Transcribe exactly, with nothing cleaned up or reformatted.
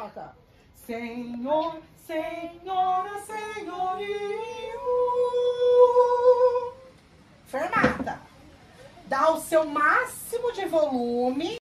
Coloca. Senhor, senhora, senhorio. Fermata. Dá o seu máximo de volume.